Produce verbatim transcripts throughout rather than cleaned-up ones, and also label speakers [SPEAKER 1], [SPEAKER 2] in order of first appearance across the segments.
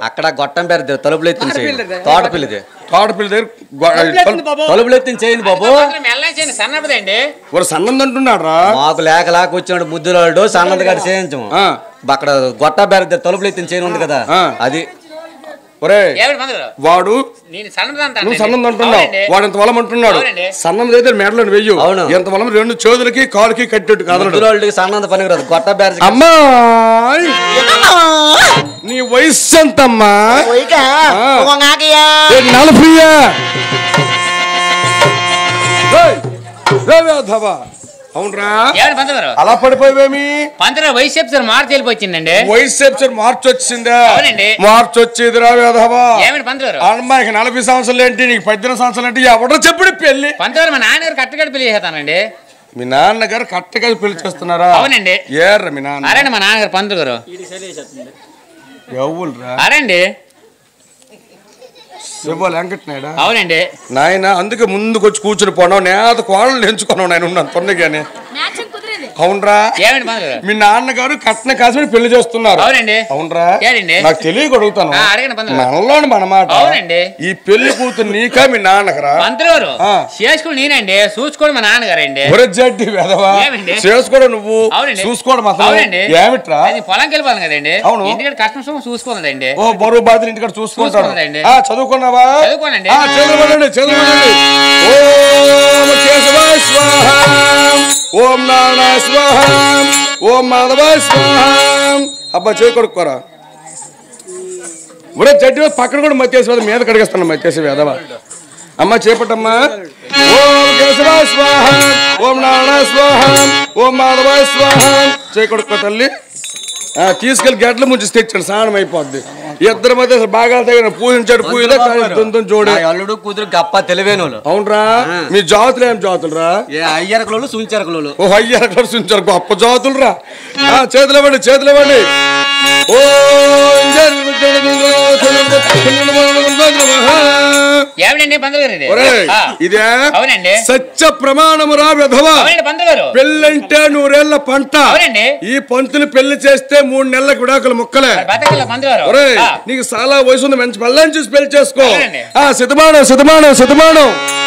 [SPEAKER 1] అక్కడ గొట్టం పేరు తలుపులు ఎత్తిన చేయండి తోటపిల్లిది
[SPEAKER 2] తోటపిల్లి దగ్గర
[SPEAKER 1] తలుపులు ఎత్తిన చేయండి బాబు
[SPEAKER 3] సన్నపదండి
[SPEAKER 2] సన్నంది అంటున్నాడు రా
[SPEAKER 1] మాకు లేక లేక వచ్చినాడు ముద్దులాడు సన్నది గారు చేయించము అక్కడ గొట్ట పేరు దగ్గర తలుపులు ఎత్తిన చేయను ఉంది కదా అది
[SPEAKER 2] వాడు నువ్వు సన్నం అంటున్నావు వాడు ఎంత వలం అంటున్నాడు సన్నం అయితే మేడలో వెయ్యి ఎంత వలం రెండు చేతులకి కాలుకి కట్టేట్టు కాదు
[SPEAKER 1] సన్నంత పని రాదు గొట్ట పేరు
[SPEAKER 2] అమ్మా నీ వయస్సు ఎంతమ్మా నలభయ్యా అవునరా అలా పడిపోయేమి
[SPEAKER 3] వయసు చెప్తారు మార్చి వెళ్ళిపోయిందండి
[SPEAKER 2] వయసు చెప్తారు మార్చి వచ్చిందా మార్చి వచ్చేది రా వేధవా అమ్మాయికి నలభై సంవత్సరాలు ఏంటి నీకు పద్దెనిమిది సంవత్సరాలు ఏంటి ఎవడో చెప్పుడు పెళ్లి
[SPEAKER 3] పంతొమ్మిది మా నాన్నగారు కట్టగడి పెళ్లి చేస్తానండి
[SPEAKER 2] మీ నాన్నగారు కట్టగడి పెళ్లి చేస్తున్నారా
[SPEAKER 3] అవునండి
[SPEAKER 2] ఏర్రా మీ నాన్న
[SPEAKER 3] అరే మా నాన్నగారు పంతులు గారు
[SPEAKER 2] ఎవరురా
[SPEAKER 3] అరండి
[SPEAKER 2] శివాలు వెంకటనాయుడా
[SPEAKER 3] అవునండి
[SPEAKER 2] నాయన అందుకే ముందుకు వచ్చి కూర్చుని పోనావు నేత కోడలు ఎంచుకున్నావు నాయన ఉన్నాను తొందరగానే అవునరా మీ నాన్నగారు కట్న కాసి పెళ్లి చేస్తున్నారు
[SPEAKER 3] అవునండి
[SPEAKER 2] అవునరా నాకు తెలియక అడుగుతాను మనలోని మనమాట ఈ పెళ్లి కూతురు నీకా మీ నాన్నగారా
[SPEAKER 3] పంతులు చేసుకుని నేనండి చూసుకోవడం మా నాన్నగారండి
[SPEAKER 2] జడ్డి వెదవా చేసుకోవడం నువ్వు చూసుకోవడం అసలు ఏమిట్రా
[SPEAKER 3] పొలంకి వెళ్ళిపోవాలి కదండి అవును ఇంటికి కష్టం సుఖం చూసుకోవాలండి
[SPEAKER 2] ఓ బరువు బాధ్యత ఇంటికాడ చూసుకుంటానండి చదువుకున్నావా
[SPEAKER 3] చదువుకోనండి
[SPEAKER 2] చదువుకోనండి చదువుకోనండి ఓం కేశవాయ స్వాహ ఓం నారాయణ స్వాహ ఓం మాధవాయ స్వాహ అబ్బా చేయి కొడుకోరా ఒరే జడ్డి పక్కన కూడా మత్తేసి మీద కడిగేస్తాను మత్తేసి వేదవా అమ్మ చేపట్టమ్మా ఓం కేశవాయ స్వాహ ఓం నారాయణ స్వాహ ఓం మాధవాయ స్వాహ చేయి కొడుకో తల్లి తీసుకెళ్లి గడ్డలు ముంచి తెచ్చాడు స్నానం అయిపోద్ది ఇద్దరు మధ్య బాగా తగిన పూజించాడు పూజ చూడు
[SPEAKER 1] అల్లుడు కూతురు గప్ప తెలివేను
[SPEAKER 2] అవునరా మీ జాతులు ఏం జాతులు రా
[SPEAKER 1] అయ్యరకులు సుంచరకులు
[SPEAKER 2] ఓ అయ్యరకులు సుంచరు గొప్ప జాతులు రా చేతులు ఇవ్వండి చేతులు ఇవ్వండి ఓ ఇదే సత్య ప్రమాణము రా విధవా పెళ్ళంటే నూరేళ్ల పంట ఈ పంతుని పెళ్లి చేస్తే మూడు నెలలకు విడాకులు ముక్కలే నీకు చాలా వయసు ఉంది మంచి పెళ్ళని చూసి పెళ్లి చేసుకో ఆ శతమానం శతమానం శతమానం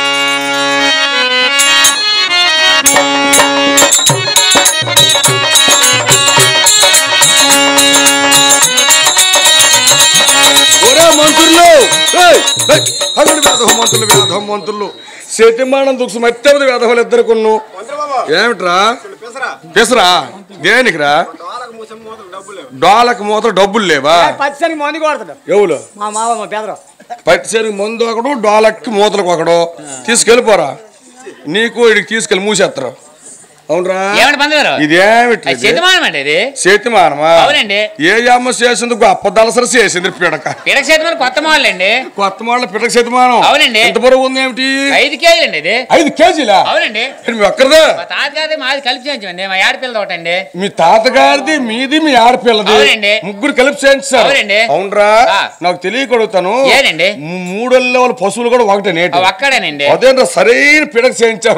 [SPEAKER 2] మంత్రులు మంత్రులు వేధం మంత్రులు శతమానం దుఃఖ మత్యవది వేధవులు ఇద్దరు కొన్ను ఏమిట్రా పెసరా దేనికిరా డాలకు మూత డబ్బులు లేవా ఎవరు పచ్చిసరికి మందు ఒకడు డాలకి మూతలకు ఒకడు తీసుకెళ్ళిపోరా నీకు ఇడికి తీసుకెళ్ళి మూసేస్తారు అవునరా ఇదేమిటి శతమానమా ఏ అమ్మ చేసింది గొప్ప దళసరి చేసింది పిడక
[SPEAKER 3] కొత్త మోడల్ అండి
[SPEAKER 2] కొత్త మోడల్ పిడక శతమానం అవునండి ఎంత బరువు ఉంది ఏమిటి
[SPEAKER 3] ఐదు కేజీలు అండి ఇది
[SPEAKER 2] ఐదు కేజీలా
[SPEAKER 3] అవునండి
[SPEAKER 2] ఒక్కరిదే
[SPEAKER 3] తాతగారిది మాది కలిపి చేయించండి మా ఆడపిల్ల ఒకటండి
[SPEAKER 2] మీ తాతగారిది మీది మీ ఆడపిల్లది ముగ్గురు కలిపి చేయించారు అవునరా నాకు తెలియకడుగుతాను మూడోళ్ళ వాళ్ళ పశువులు కూడా ఒకటే నేటి
[SPEAKER 3] ఒక్కడేనండి
[SPEAKER 2] అదేంటో సరైన పిడక చేయించారు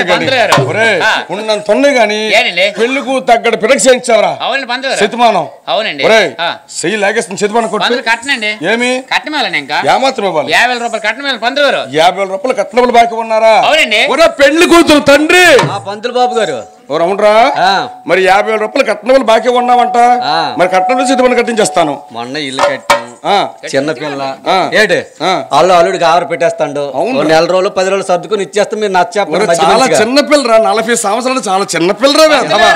[SPEAKER 2] తొందర గాని పెళ్లికు తగ్గడ పిడక చేయించావరా శతమానం
[SPEAKER 3] అవునండి
[SPEAKER 2] చెయ్యి లాగేస్తుంది శతమానం కొట్టు
[SPEAKER 3] కట్టనండి
[SPEAKER 2] ఏమి
[SPEAKER 3] కట్టమేళ ఇంకా
[SPEAKER 2] ఏమాత్రం ఇవ్వాలి
[SPEAKER 3] యాభై రూపాయలు కట్టమేళ పంతులు గారు
[SPEAKER 2] యాభై వేల రూపాయలు కట్నబులు బాకీ ఉన్నారా
[SPEAKER 3] అవునండి
[SPEAKER 2] పెళ్లి కూతురు తండ్రి
[SPEAKER 1] పంతులు బాబు గారు
[SPEAKER 2] అవునరా మరి యాభై వేల రూపాయలు కట్నబులు బాకీ ఉన్నావంట మరి కట్నం శతమానం కట్టించేస్తాను
[SPEAKER 1] మొన్న ఇల్లు కట్టాను చిన్నపిల్ల ఏడు వాళ్ళు అల్లుడికి ఆవిరి పెట్టేస్తాడు నెల రోజులు పది రోజులు సర్దుకుని ఇచ్చేస్తే మీరు నచ్చ
[SPEAKER 2] చాలా చిన్నపిల్లరా నలభై సంవత్సరాలు చాలా చిన్నపిల్లరా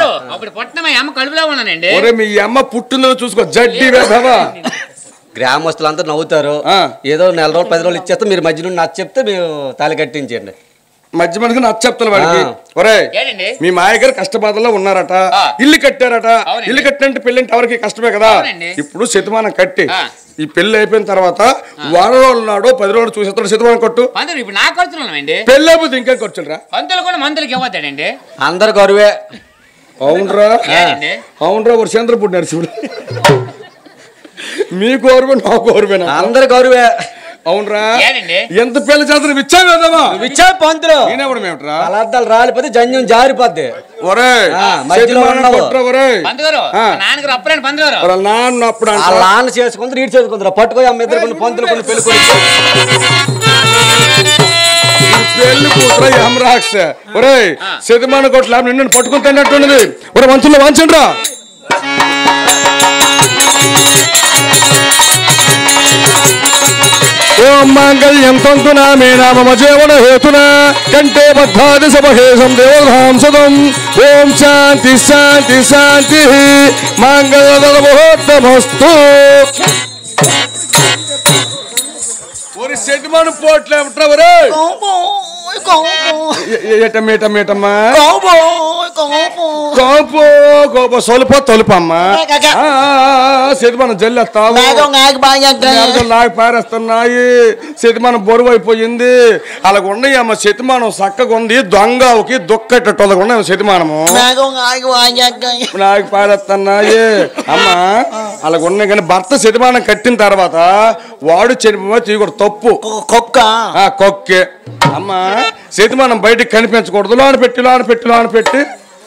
[SPEAKER 2] మీ అమ్మ పుట్టిందో చూసుకో జడ్డి వేధవా
[SPEAKER 1] గ్రామస్తులంతా నవ్వుతారు ఏదో నెల రోజులు పది రోజులు ఇచ్చేస్తే మీరు మధ్య నుండి నచ్చ చెప్తే మీరు తాళి కట్టించండి
[SPEAKER 2] మధ్య మధ్య నచ్చ చెప్తాను వాడికి ఒరే మీ మాయగారు కష్టబాధల్లో ఉన్నారట ఇల్లు కట్టారట ఇల్లు కట్టినంటే పెళ్ళంటే ఎవరికి కష్టమే కదా ఇప్పుడు శతమానం కట్టి ఈ పెళ్లి అయిపోయిన తర్వాత వారం రోజులు నాడు పది రోజులు చూసేస్తాడు శతమానం కొట్టు పెళ్లి అయిపోతే ఇంకేం ఖర్చులురా
[SPEAKER 1] అందరు గరువే
[SPEAKER 2] అవునరా అవునరా ఒక చంద్రపూడి నరసింహుడు మీ గౌరవే నా గౌరవేనా
[SPEAKER 1] అందరు గౌరవే
[SPEAKER 2] అవునరా
[SPEAKER 3] ఏంటండి?
[SPEAKER 2] ఎంత పెళ్లి చేతను ఇచ్చావు కదమ్మా
[SPEAKER 1] ఇచ్చా పంతులు
[SPEAKER 2] నేనెవడం ఏమిట్రా
[SPEAKER 1] పదార్థాలు రాలిపోతే జన్యం జారిపోద్ది
[SPEAKER 2] ఒరే
[SPEAKER 1] ఆ, మధ్యలో ఉండవు.
[SPEAKER 2] ఒరే
[SPEAKER 3] పంతుగారు
[SPEAKER 2] ఆ.
[SPEAKER 3] మా నాన్నగారు అప్పుడండి పంతుగారు
[SPEAKER 2] వాళ్ళ నాన్న అప్పుడు
[SPEAKER 1] ఆ
[SPEAKER 2] అంటారు.
[SPEAKER 1] లాన్ చేసుకుంటారు ఇటు చేసుకుంటారు పట్టుకొని అమ్మ ఇద్దరు కొన్ని పంతులు కొన్ని పెళ్లి కొడుకు.
[SPEAKER 2] ఈ పెళ్లి కూతురు యమరాక్ష ఒరే శతమాన కొట్ల నిన్ను పట్టుకుని తిన్నట్టున్నది ఒరే మంచుల్లో వంచండి రా ఓం మాంగళ్యం తంతునా మే నామ జీవన హేతున కంటే బద్ధాది సమహేశం దేవధాం సదం ఓం శాంతి శాంతి శాంతి మాంగళ్య ముహూర్తమస్తు ఒరి శతమాన పోట్లే ఉంటా ఒరే ఏటమ్మా కోపు కోప సొలుప తొలుపమ్మా శతమానం జల్లేస్తావు నాకు పారేస్తున్నాయి శతమానం బరువు అయిపోయింది అలాగ ఉన్నాయి అమ్మ శతమానం చక్కగా ఉంది దొంగకి దుక్కట్టేట్టు అలాగ ఉన్నాయి శతమానము నాకు పారేస్తున్నాయి అమ్మా అలాగ ఉన్నాయి కానీ భర్త శతమానం కట్టిన తర్వాత వాడు చనిపోయి తీయకూడదు తప్పు
[SPEAKER 4] కుక్క
[SPEAKER 2] కొక్కే అమ్మా శతమానం బయటికి కనిపించకూడదు లోన పెట్టి లోన పెట్టి లోన పెట్టి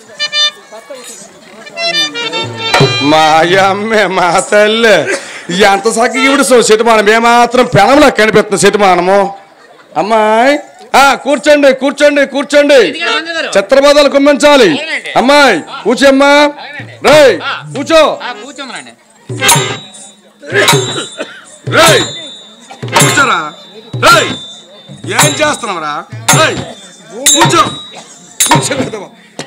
[SPEAKER 2] మా అమ్మే మా తల్లి ఎంత చక్కగా ఇవిడు శతమానం ఏమాత్రం పెనంలా కనిపిస్తుంది శతమానము అమ్మాయి ఆ కూర్చోండి కూర్చోండి కూర్చోండి చిత్రబోధాలు కుమ్మించాలి అమ్మాయి కూర్చోమ్మా రేయ్ కూర్చో
[SPEAKER 3] కూర్చోమనండి
[SPEAKER 2] రేయ్ కూర్చోరా రేయ్ ఏం చేస్తున్నావురా రేయ్ కూర్చో కూర్చో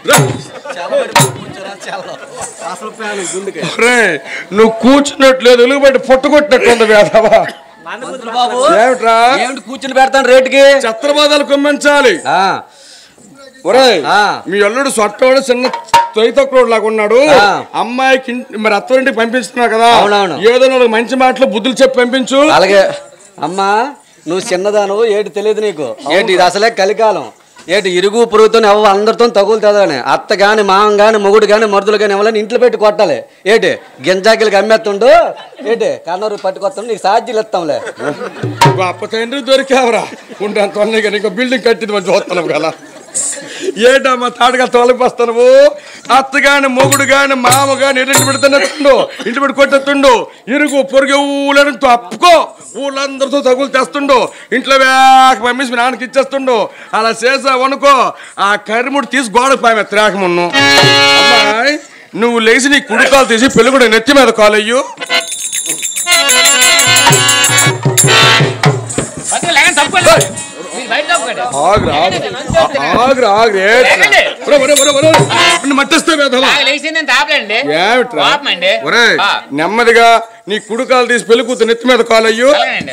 [SPEAKER 2] నువ్వు కూర్చున్నట్లేదు వెలుగుబట్టి పొట్టుకొట్టినట్టుంది వేదవా ఏమిట్రా
[SPEAKER 1] ఏమిటి కూర్చుని పెడతాను రేటుకి
[SPEAKER 2] చిత్రబాధాలు కొమ్మించాలి ఒరే మీ అల్లుడు సొట్టోడు చిన్న తొయ్యతొక్కడు లాగా ఉన్నాడు అమ్మాయికి మరి అత్తోరింటికి పంపిస్తున్నావు కదా ఏదో నాలుగు మంచి మాటలు బుద్ధులు చెప్పి పంపించు
[SPEAKER 1] అలాగే అమ్మా నువ్వు చిన్నదాను ఏటి తెలియదు నీకు ఏంటి ఇది అసలే కలికాలం ఏటి ఇరుగు పురుగుతో ఎవ అందరితో తగులుతుందని అత్త గాని మామ గాని మొగుడు గాని మరుదులు గాని ఎవరైనా ఇంట్లో పెట్టి కొట్టాలి ఏటి గింజాకిలకి అమ్మేస్తుండు ఏటి కన్నూరు పట్టుకొస్తాను నీకు సాధ్యలు ఇస్తాంలే
[SPEAKER 2] అప్ప తండ్రి దొరికావరా ఉంటాను తొందరగా నీకు బిల్డింగ్ కట్టింది మనం చూస్తున్నాం కదా ఏటమ్మా తాడుగా తొలగిపోస్తాను అత్త గాని మొగుడు గాని మామ గాని ఇంటి పెడుతున్నట్టుండు ఇంటి పెట్టి కొట్టేస్తుండు ఇరుగు పొరుగు ఊళ్ళతో అప్పుకో ఊళ్ళందరితో తగులు తెస్తుండు ఇంట్లో వేక పంపించి మీ నాన్నకి ఇచ్చేస్తుండు అలా చేసావు అనుకో ఆ కరిముడు తీసి గోడకు పామే త్రాకమున్ను అమ్మాయి నువ్వు లేచి నీ కుడికాలు తీసి పెళ్ళి కూడా నెత్తి మీద కాలయ్యు నెమ్మదిగా నీ కుడుకాలు తీసి పెళ్లి కూతురు నెత్తి మీద కాలయ్యు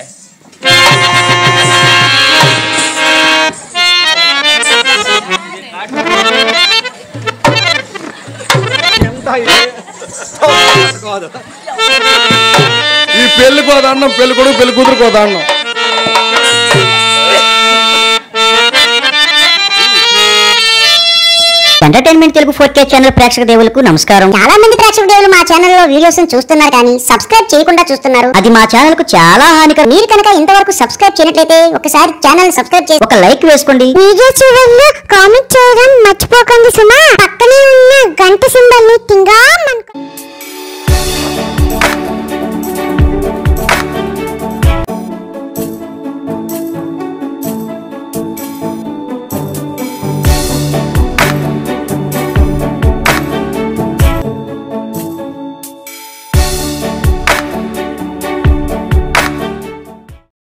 [SPEAKER 2] ఈ పెళ్లి కోదాన్నం పెళ్లి కొడుకు పెళ్లి కూతురు కోదాన్నం
[SPEAKER 5] entertainment Telugu four K channel ప్రేక్షక దేవులకు నమస్కారం. చాలా మంది ప్రేక్షక దేవులు మా ఛానల్ లో వీడియోస్ చూస్తున్నారు కానీ సబ్స్క్రైబ్ చేయకుండా చూస్తున్నారు. అది మా ఛానల్ కు చాలా హానికరం. మీరు కనుక ఇంతవరకు సబ్స్క్రైబ్ చేయనట్లయితే ఒకసారి ఛానల్ సబ్స్క్రైబ్ చేసి ఒక లైక్ వేసుకోండి. వీడియో చివరిలో కామెంట్ చేయడం మర్చిపోకండి సుమా. పక్కనే ఉన్న గంట సింబల్ ని టింగా